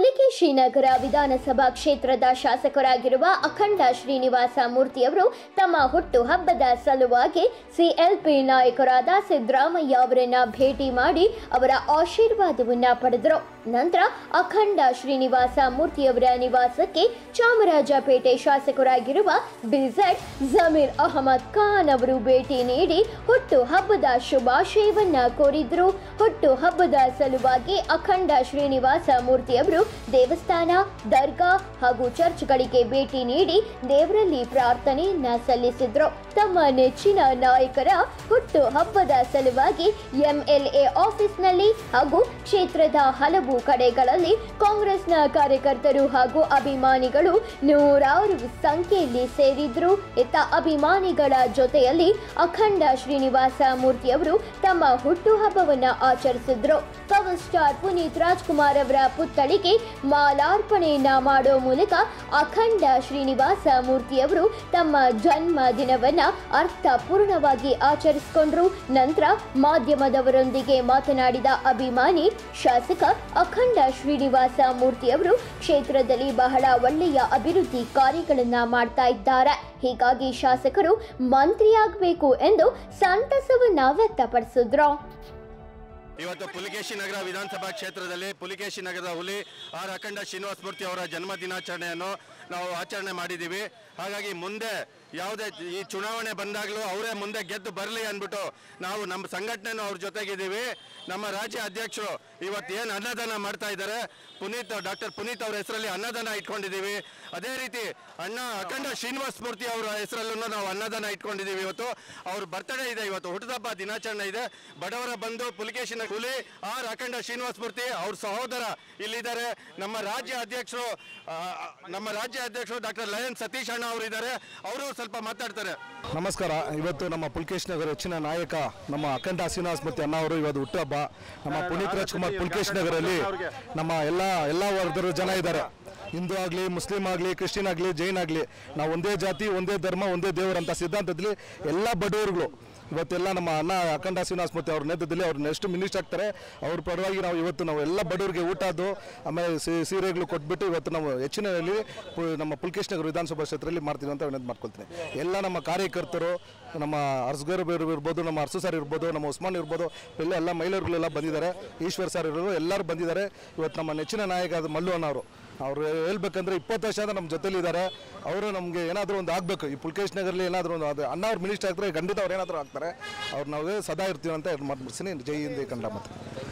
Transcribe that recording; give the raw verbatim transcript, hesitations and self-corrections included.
ಪುಲಿಕೇಶಿ ನಗರ ವಿಧಾನಸಭಾ ಕ್ಷೇತ್ರದ ಶಾಸಕರಾಗಿರುವ ಅಖಂಡ ಶ್ರೀನಿವಾಸ ಮೂರ್ತಿಯವರು ತಮ್ಮ ಹುಟ್ಟುಹಬ್ಬದ ಸಲುವಾಗಿ ಸಿಎಲ್ಪಿ ನಾಯಕರಾದ ಸಿದ್ದರಾಮಯ್ಯ ಅವರನ್ನ ಭೇಟಿ ಮಾಡಿ ಅವರ ಆಶೀರ್ವಾದವನ್ನ ಪಡೆದರು. ನಂತರ ಅಖಂಡ ಶ್ರೀನಿವಾಸ ಮೂರ್ತಿಯವರ ನಿವಾಸಕ್ಕೆ ಚಾಮರಾಜಪೇಟೆ ಶಾಸಕರಾಗಿರುವ ಬಿಜೆಡ್ ಜಮೀರ್ ಅಹಮದ್ ಖಾನ್ ಅವರು ಭೇಟಿ ನೀಡಿ ಹುಟ್ಟುಹಬ್ಬದ ಶುಭಾಶಯವನ್ನ ಕೋರಿದ್ರು. ಹುಟ್ಟುಹಬ್ಬದ ಸಲುವಾಗಿ ಅಖಂಡ ಶ್ರೀನಿವಾಸ ಮೂರ್ತಿಯವರು ದೇವಸ್ಥಾನ, ದರ್ಗಾ ಹಾಗೂ ಚರ್ಚ್ಗಳಿಗೆ ಭೇಟಿ ನೀಡಿ ದೇವರಲ್ಲಿ ಪ್ರಾರ್ಥನೆಯನ್ನ ಸಲ್ಲಿಸಿದ್ರು. ತಮ್ಮ ನೆಚ್ಚಿನ ನಾಯಕರ ಹುಟ್ಟು ಹಬ್ಬದ ಸಲುವಾಗಿ ಎಂಎಲ್ಎ ಆಫೀಸ್ನಲ್ಲಿ ಹಾಗೂ ಕ್ಷೇತ್ರದ ಹಲವು ಕಡೆಗಳಲ್ಲಿ ಕಾಂಗ್ರೆಸ್ನ ಕಾರ್ಯಕರ್ತರು ಹಾಗೂ ಅಭಿಮಾನಿಗಳು ನೂರಾರು ಸಂಖ್ಯೆಯಲ್ಲಿ ಸೇರಿದ್ರು. ಇತ್ತ ಅಭಿಮಾನಿಗಳ ಜೊತೆಯಲ್ಲಿ ಅಖಂಡ ಶ್ರೀನಿವಾಸ ಮೂರ್ತಿಯವರು ತಮ್ಮ ಹುಟ್ಟುಹಬ್ಬವನ್ನ ಆಚರಿಸಿದ್ರು. ಪವರ್ ಸ್ಟಾರ್ ಪುನೀತ್ ರಾಜ್ಕುಮಾರ್ ಅವರ ಪುತ್ಥಳಿಗೆ ಮಾಲಾರ್ಪಣೆಯನ್ನ ಮಾಡೋ ಮೂಲಕ ಅಖಂಡ ಶ್ರೀನಿವಾಸ ಮೂರ್ತಿಯವರು ತಮ್ಮ ಜನ್ಮ ದಿನವನ್ನ ಅರ್ಥಪೂರ್ಣವಾಗಿ ಆಚರಿಸಿಕೊಂಡ್ರು. ನಂತರ ಮಾಧ್ಯಮದವರೊಂದಿಗೆ ಮಾತನಾಡಿದ ಅಭಿಮಾನಿ ಶಾಸಕ ಅಖಂಡ ಶ್ರೀನಿವಾಸ ಮೂರ್ತಿಯವರು ಕ್ಷೇತ್ರದಲ್ಲಿ ಬಹಳ ಒಳ್ಳೆಯ ಅಭಿವೃದ್ಧಿ ಕಾರ್ಯಗಳನ್ನ ಮಾಡ್ತಾ ಇದ್ದಾರೆ. ಹೀಗಾಗಿ ಶಾಸಕರು ಮಂತ್ರಿಯಾಗಬೇಕು ಎಂದು ಸಂತಸವನ್ನ ವ್ಯಕ್ತಪಡಿಸಿದ್ರು. ಇವತ್ತು ಪುಲಿಕೇಶಿ ನಗರ ವಿಧಾನಸಭಾ ಕ್ಷೇತ್ರದಲ್ಲಿ ಪುಲಿಕೇಶಿ ನಗರದ ಹುಲಿ ಆರ್ ಅಖಂಡ ಶ್ರೀನಿವಾಸ ಮೂರ್ತಿ ಅವರ ಜನ್ಮ ದಿನಾಚರಣೆಯನ್ನು ನಾವು ಆಚರಣೆ ಮಾಡಿದ್ದೀವಿ. ಹಾಗಾಗಿ ಮುಂದೆ ಯಾವುದೇ ಈ ಚುನಾವಣೆ ಬಂದಾಗಲೂ ಅವರೇ ಮುಂದೆ ಗೆದ್ದು ಬರಲಿ ಅಂದ್ಬಿಟ್ಟು ನಾವು ನಮ್ಮ ಸಂಘಟನೆನೂ ಅವ್ರ ಜೊತೆಗಿದ್ದೀವಿ. ನಮ್ಮ ರಾಜ್ಯ ಅಧ್ಯಕ್ಷರು ಇವತ್ತು ಏನು ಅನ್ನದಾನ ಮಾಡ್ತಾ ಇದ್ದಾರೆ, ಪುನೀತ್ ಡಾಕ್ಟರ್ ಪುನೀತ್ ಅವರ ಹೆಸರಲ್ಲಿ ಅನ್ನದಾನ ಇಟ್ಕೊಂಡಿದ್ದೀವಿ. ಅದೇ ರೀತಿ ಅಣ್ಣ ಅಖಂಡ ಶ್ರೀನಿವಾಸ ಮೂರ್ತಿ ಅವರ ಹೆಸರಲ್ಲೂ ನಾವು ಅನ್ನದಾನ ಇಟ್ಕೊಂಡಿದ್ದೀವಿ. ಇವತ್ತು ಅವ್ರ ಬರ್ತಡೇ ಇದೆ, ಇವತ್ತು ಹುಟ್ಟುಹಬ್ಬ ದಿನಾಚರಣೆ ಇದೆ. ಬಡವರ ಬಂಧು ಪುಲಿಕೇಶಿನ ಹುಲಿ ಆರ್ ಅಖಂಡ ಶ್ರೀನಿವಾಸ ಮೂರ್ತಿ ಅವ್ರ ಸಹೋದರ ಇಲ್ಲಿದ್ದಾರೆ. ನಮ್ಮ ರಾಜ್ಯ ಅಧ್ಯಕ್ಷರು ನಮ್ಮ ರಾಜ್ಯ ಅಧ್ಯಕ್ಷರು ಡಾಕ್ಟರ್ ಲಯನ್ ಸತೀಶ್ ಅಣ್ಣ ಅವರು ಇದ್ದಾರೆ, ಅವರು ಸ್ವಲ್ಪ ಮಾತಾಡ್ತಾರೆ. ನಮಸ್ಕಾರ. ಇವತ್ತು ನಮ್ಮ ಪುಲಿಕೇಶಿ ನಗರ ಹೆಚ್ಚಿನ ನಾಯಕ ನಮ್ಮ ಅಖಂಡ ಶ್ರೀನಿವಾಸ ಮೂರ್ತಿ ಅಣ್ಣ ಅವರು ಇವತ್ತು ಹುಟ್ಟುಹಬ್ಬ. ನಮ್ಮ ಪುನೀತ್ ರಾಜ್ಕುಮಾರ್ ಪುಲಿಕೇಶಿ ನಗರಲ್ಲಿ ನಮ್ಮ ಎಲ್ಲ ಎಲ್ಲ ವರ್ಗದ ಜನ ಇದ್ದಾರೆ. ಹಿಂದೂ ಆಗಲಿ, ಮುಸ್ಲಿಂ ಆಗಲಿ, ಕ್ರಿಶ್ಚಿಯನ್ ಆಗಲಿ, ಜೈನ್ ಆಗಲಿ, ನಾವು ಒಂದೇ ಜಾತಿ, ಒಂದೇ ಧರ್ಮ, ಒಂದೇ ದೇವರಂತ ಸಿದ್ಧಾಂತದಲ್ಲಿ ಎಲ್ಲ ಬಡವರುಗಳು ಇವತ್ತೆಲ್ಲ ನಮ್ಮ ಅಣ್ಣ ಅಖಂಡ ಶ್ರೀನಿವಾಸ ಮೂರ್ತಿ ಅವ್ರ ನೇತೃತ್ವದಲ್ಲಿ ಅವ್ರು ನೆಕ್ಸ್ಟ್ ಮಿನಿಸ್ಟರ್ ಆಗ್ತಾರೆ. ಅವ್ರ ಪರವಾಗಿ ನಾವು ಇವತ್ತು ನಾವು ಎಲ್ಲ ಬಡವರಿಗೆ ಊಟದ್ದು ಆಮೇಲೆ ಸೀರೆಗಳು ಕೊಟ್ಬಿಟ್ಟು ಇವತ್ತು ನಾವು ಹೆಚ್ಚಿನಲ್ಲಿ ನಮ್ಮ ಪುಲಿಕೇಶಿ ನಗರ ವಿಧಾನಸಭಾ ಕ್ಷೇತ್ರದಲ್ಲಿ ಮಾಡ್ತೀವಿ ಅಂತ ವಿನಂತಿ ಮಾಡ್ಕೊಳ್ತೀನಿ. ಎಲ್ಲ ನಮ್ಮ ಕಾರ್ಯಕರ್ತರು, ನಮ್ಮ ಅರ್ಸ್ಗರ್ ಇರ್ಬೋದು, ನಮ್ಮ ಅರ್ಸು ಸರ್ ಇರ್ಬೋದು, ನಮ್ಮ ಉಸ್ಮಾನ್ ಇರ್ಬೋದು, ಎಲ್ಲ ಎಲ್ಲ ಮಹಿಳೆಯರುಗಳೆಲ್ಲ ಬಂದಿದ್ದಾರೆ. ಈಶ್ವರ್ ಸರ್ ಇರೋರು ಎಲ್ಲರೂ ಬಂದಿದ್ದಾರೆ. ಇವತ್ತು ನಮ್ಮ ನೆಚ್ಚಿನ ನಾಯಕ ಅದು ಮಲ್ಲು ಅಣ್ಣವರು ಅವರು ಹೇಳ್ಬೇಕಂದ್ರೆ ಇಪ್ಪತ್ತು ವರ್ಷದಿಂದ ನಮ್ಮ ಜೊತೆಲಿದ್ದಾರೆ. ಅವರು ನಮಗೆ ಏನಾದರೂ ಒಂದು ಆಗಬೇಕು, ಈ ಪುಲಿಕೇಶಿ ನಗರಲ್ಲಿ ಏನಾದರೂ ಒಂದು ಅದು ಅಣ್ಣ ಅವ್ರು ಮಿನಿಸ್ಟರ್ ಆಗ್ತಾರೆ, ಖಂಡಿತ ಅವ್ರು ಏನಾದರೂ ಆಗ್ತಾರೆ. ಅವ್ರು ನಾವು ಸದಾ ಇರ್ತೀವಿ ಅಂತ ಮಾತು ಮುಗಿಸ್ತೀನಿ. ಜೈ ಹಿಂದ್ ಕನ್ನಡ ಮಾತು.